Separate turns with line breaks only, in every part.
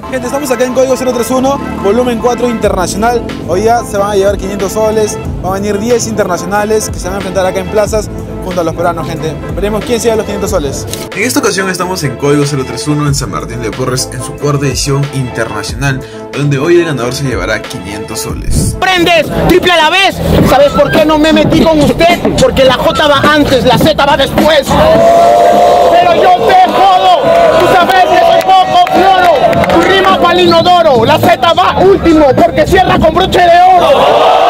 Gente, estamos acá en Código 031, volumen 4 internacional. Hoy día se van a llevar 500 soles, van a venir 10 internacionales que se van a enfrentar acá en plazas junto a los peruanos, gente. Veremos quién se lleva los 500 soles.
En esta ocasión estamos en Código 031 en San Martín de Porres en su cuarta edición internacional, donde hoy el ganador se llevará 500 soles.
¡Prendes! ¡Triple a la vez! ¿Sabes por qué no me metí con usted? Porque la J va antes, la Z va después. ¡Pero yo te jodo! ¡Tú sabes que soy poco floro! Tu rima pa'l inodoro, la Z va último porque cierra con broche de oro.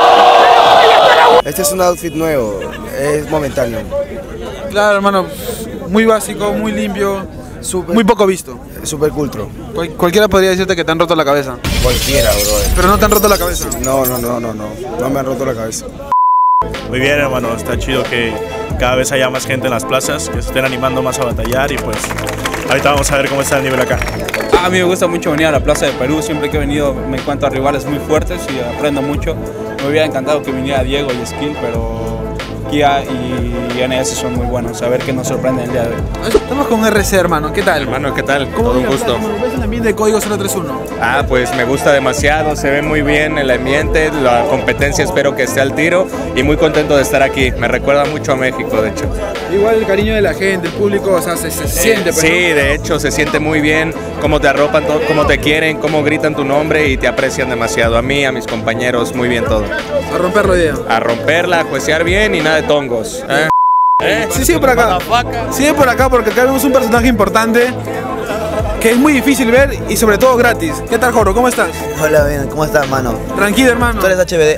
Este es un outfit nuevo, es momentáneo.
Claro, hermano, muy básico, muy limpio, muy poco visto.
Super culto.
Cualquiera podría decirte que te han roto la cabeza.
Cualquiera, brother.
Pero no te han roto la cabeza.
No me han roto la cabeza.
Muy bien, hermano, está chido que cada vez haya más gente en las plazas, que se estén animando más a batallar y pues ahorita vamos a ver cómo está el nivel acá.
A mí me gusta mucho venir a la Plaza de Perú, siempre que he venido me encuentro a rivales muy fuertes y aprendo mucho. Me hubiera encantado que viniera Diego y Skill, pero Kia y NS son muy buenos, a ver qué nos sorprende el día de hoy.
Estamos con RC, hermano, ¿qué tal?
Hermano, ¿qué tal?
¿Cómo
Todo un gusto.
¿Cómo ves el ambiente de Código 031?
Pues me gusta demasiado, se ve muy bien el ambiente, la competencia espero que esté al tiro y muy contento de estar aquí. Me recuerda mucho a México, de hecho.
Igual el cariño de la gente, el público, o sea, se siente.
Sí, de hecho, se siente muy bien, cómo te arropan, cómo te quieren, cómo gritan tu nombre y te aprecian demasiado. A mí, a mis compañeros, muy bien todo.
A romperlo, idea.
A romperla, a juecear bien y nada de tongos.
Sí, sigue por acá. Sigue por acá porque acá vemos un personaje importante que es muy difícil ver y sobre todo gratis. ¿Qué tal, Joro? ¿Cómo estás?
Hola, bien, ¿cómo estás, hermano?
Tranquilo, hermano.
Tú eres HBD.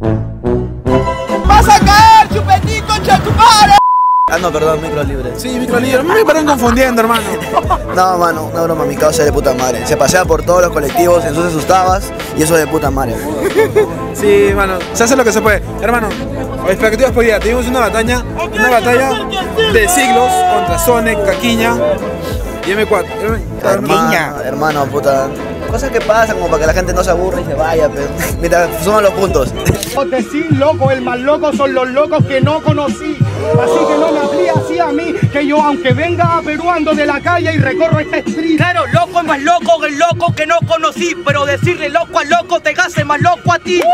¡Vas a caer, chupetito, chatumare!
Ah, no, perdón, micro libre.
Sí, micro libre. Me paran confundiendo, hermano.
No, mano, una broma, mi causa es de puta madre. Se pasea por todos los colectivos, en sus asustabas y eso es de puta madre.
Sí, mano, se hace lo que se puede. Hermano, expectativas por día. Tuvimos una batalla de siglos contra Sonic, Caquiña y M4.
Hermano, puta. Cosas que pasan como para que la gente no se aburra y se vaya, pero mira, suman los puntos.
Sí, loco, el más loco son los locos que no conocí. Así que no me hablé así a mí, que yo aunque venga a Perú ando de la calle y recorro este street.
Claro, loco es más loco que el loco que no conocí, pero decirle loco al loco te hace más loco a ti.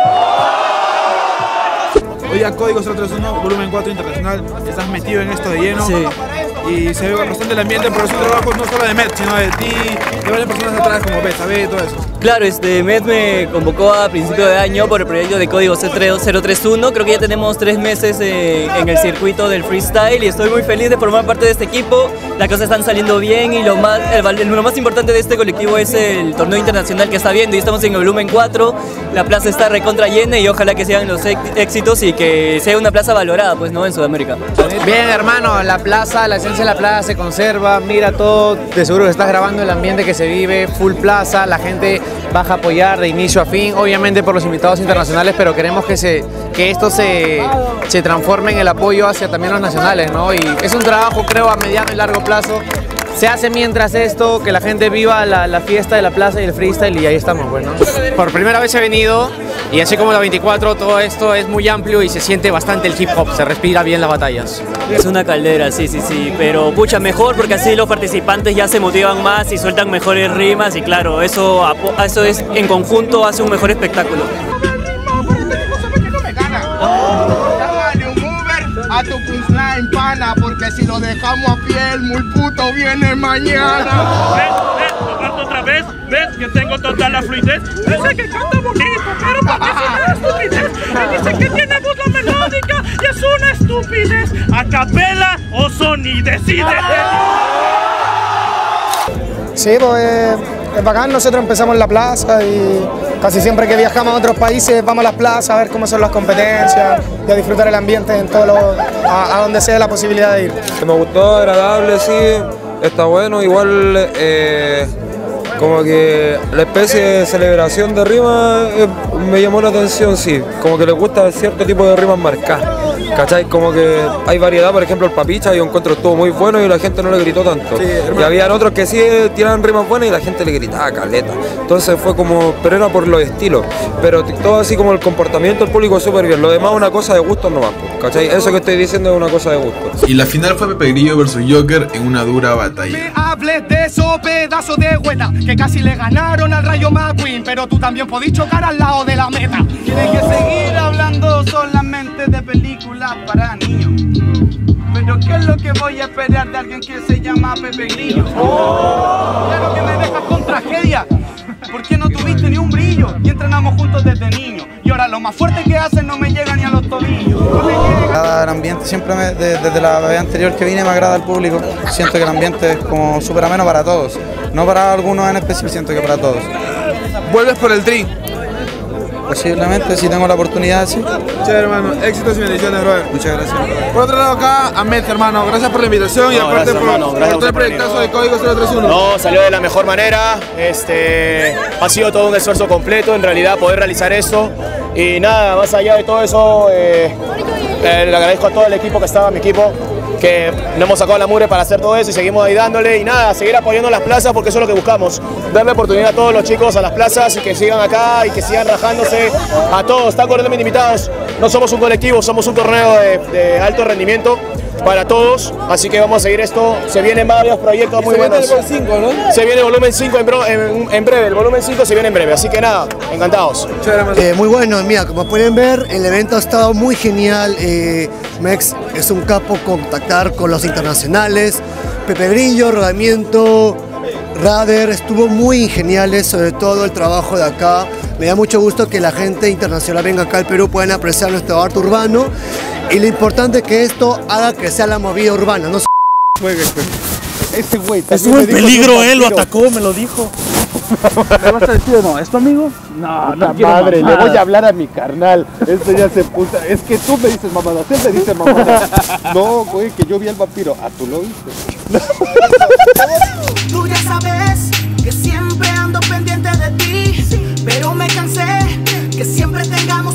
Hoy día Código 031, volumen 4 internacional, estás metido en esto de lleno.
Sí.
Y se ve bastante el ambiente, pero es un trabajo no solo de Met, sino de ti, de varias personas atrás como Beta, todo eso.
Claro, Met me convocó a principio de año por el proyecto de Código 031. Creo que ya tenemos 3 meses en el circuito del freestyle y estoy muy feliz de formar parte de este equipo. Las cosas están saliendo bien y lo más importante de este colectivo es el torneo internacional que está viendo. Y estamos en el volumen 4, la plaza está recontra llena y ojalá que sean los éxitos y que sea una plaza valorada, pues, ¿no? En Sudamérica.
Bien, hermano, la plaza, la esencia de la plaza se conserva, mira todo, de seguro que estás grabando el ambiente que se vive, full plaza, la gente baja a apoyar de inicio a fin, obviamente por los invitados internacionales, pero queremos que esto se transforme en el apoyo hacia también los nacionales, ¿no? Y es un trabajo, creo, a mediano y largo plazo. Se hace mientras esto, que la gente viva la fiesta de la plaza y el freestyle y ahí estamos, bueno. Por primera vez he venido y así como la 24, todo esto es muy amplio y se siente bastante el hip hop, se respira bien las batallas.
Es una caldera, sí, pero pucha, mejor porque así los participantes ya se motivan más y sueltan mejores rimas y claro, eso es en conjunto hace un mejor espectáculo.
A tu punchline, pana, porque si lo dejamos a piel, muy puto viene mañana.
¿Ves? ¿Tocarte otra vez? ¿Ves que tengo toda la fluidez? Dice que canta bonito, pero porque es una estupidez. Y dice que tiene voz la melódica y es una estupidez. A capela o Sony decide.
Sí, pues es bacán, nosotros empezamos en la plaza y casi siempre que viajamos a otros países vamos a las plazas a ver cómo son las competencias y a disfrutar el ambiente en a donde sea la posibilidad de ir.
Me gustó, agradable, sí, está bueno, igual como que la especie de celebración de rimas me llamó la atención, sí, como que les gusta cierto tipo de rimas marcadas. ¿cachai? Como que hay variedad, por ejemplo el Papicha yo encuentro estuvo muy bueno y la gente no le gritó tanto.
Sí,
y habían otros que sí tiraban rimas buenas y la gente le gritaba caleta. Entonces fue como, pero era por los estilos. Pero todo así como el comportamiento del público súper bien. Lo demás es una cosa de gustos nomás, ¿cachai? Eso que estoy diciendo es una cosa de gustos.
Y la final fue Pepe Grillo versus Joker en una dura batalla.
Me hables de esos pedazos de hueta que casi le ganaron al Rayo McQueen, pero tú también podís chocar al lado de la meta.
Tienes que seguir hablando solamente de películas para niños. Pero ¿qué es lo que voy a esperar de alguien que se llama Pepe Grillo? Claro que me dejas con tragedia. ¿Por qué no tuviste ni un brillo? Y entrenamos juntos desde niño. Y ahora lo más fuerte que hacen no me llega ni a los tobillos.
El ambiente siempre desde la vez anterior que vine me agrada al público. Siento que el ambiente es como súper ameno para todos. No para algunos en especial, siento que para todos.
¿Vuelves por el Tri?
Posiblemente, si tengo la oportunidad, sí.
Chévere, hermano. Éxitos y bendiciones, brother.
Muchas gracias.
Por otro lado acá, Ahmed, hermano. Gracias por la invitación y aparte por todo el proyectazo de Código 031.
No, salió de la mejor manera. Ha sido todo un esfuerzo completo, en realidad, poder realizar esto. Y nada, más allá de todo eso, le agradezco a todo el equipo que estaba, mi equipo, que no hemos sacado la mugre para hacer todo eso y seguimos ahí dándole. Y nada, seguir apoyando las plazas porque eso es lo que buscamos. Darle oportunidad a todos los chicos a las plazas y que sigan acá y que sigan rajándose. A todos, están cordialmente invitados. No somos un colectivo, somos un torneo de alto rendimiento para todos, así que vamos a seguir esto. Se vienen varios proyectos muy buenos.
Se viene el volumen 5, ¿no?
Se viene el volumen 5 en breve, el volumen 5 se viene en breve, así que nada, encantados.
Muy bueno, mira, como pueden ver, el evento ha estado muy genial. Mex es un capo contactar con los internacionales. Pepe Grillo, Rodamiento, Rader, estuvo muy geniales, sobre todo el trabajo de acá. Me da mucho gusto que la gente internacional venga acá al Perú, puedan apreciar nuestro arte urbano. Y lo importante es que esto haga crecer la movida urbana. No
Este güey
estuvo en peligro, él lo atacó, me lo dijo.
¿Me vas a decir o no? ¿Es tu amigo? No, no
madre,
le voy a hablar a mi carnal. Este ya se puso. Es que tú me dices mamadas, él me dice mamadas. No, güey, que yo vi al vampiro. ¿A tú lo viste?
Tú ya sabes que siempre ando pendiente de ti, pero me cansé que siempre tengamos